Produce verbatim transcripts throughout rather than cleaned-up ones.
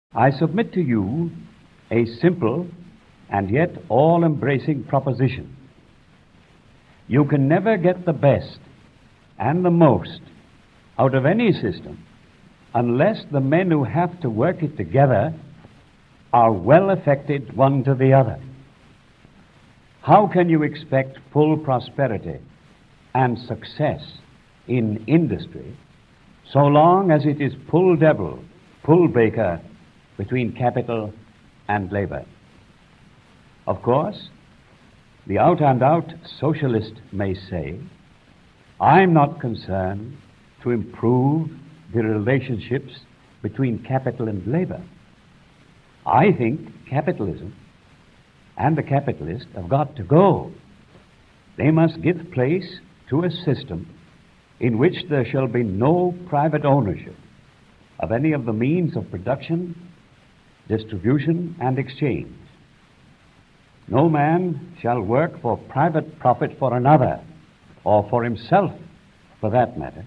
I submit to you a simple and yet all-embracing proposition. You can never get the best and the most out of any system unless the men who have to work it together are well affected one to the other. How can you expect full prosperity and success in industry so long as it is pull devil, pull baker between capital and labor? Of course, the out-and-out socialist may say, I'm not concerned to improve the relationships between capital and labor. I think capitalism and the capitalist have got to go. They must give place to a system in which there shall be no private ownership of any of the means of production, distribution, and exchange. No man shall work for private profit for another, or for himself, for that matter.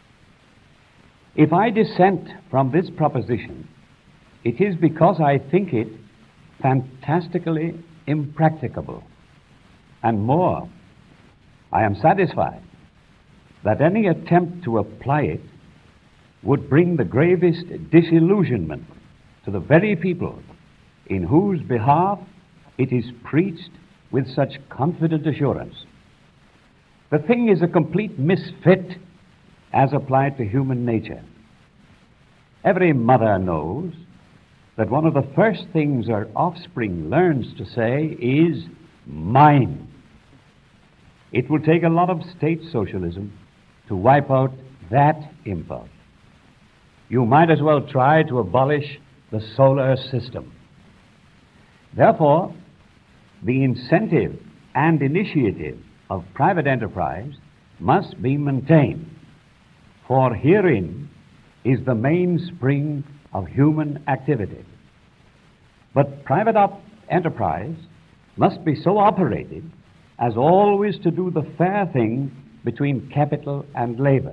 If I dissent from this proposition, it is because I think it fantastically impracticable. And more, I am satisfied that any attempt to apply it would bring the gravest disillusionment to the very people in whose behalf it is preached with such confident assurance. The thing is a complete misfit as applied to human nature. Every mother knows that one of the first things her offspring learns to say is mine. It will take a lot of state socialism to wipe out that impulse. You might as well try to abolish the solar system. Therefore, the incentive and initiative of private enterprise must be maintained, for herein is the mainspring of human activity. But private op- enterprise must be so operated as always to do the fair thing between capital and labor.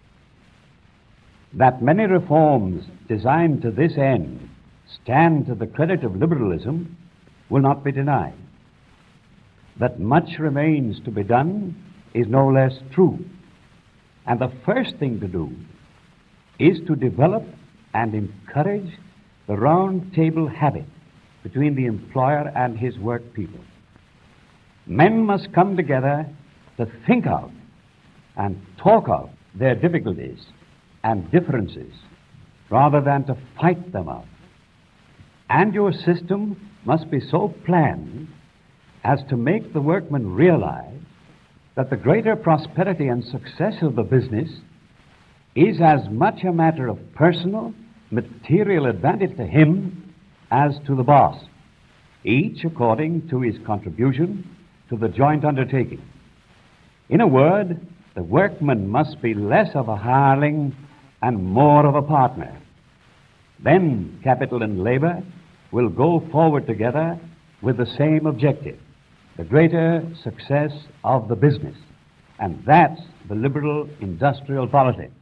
That many reforms designed to this end stand to the credit of liberalism will not be denied. That much remains to be done is no less true. And the first thing to do is to develop and encourage the round table habit between the employer and his work people. Men must come together to think out and talk out their difficulties and differences rather than to fight them out. And your system must be so planned as to make the workman realize that the greater prosperity and success of the business is as much a matter of personal, material advantage to him as to the boss, each according to his contribution to the joint undertaking. In a word, the workman must be less of a hireling and more of a partner. Then capital and labor will go forward together with the same objective, the greater success of the business. And that's the liberal industrial policy.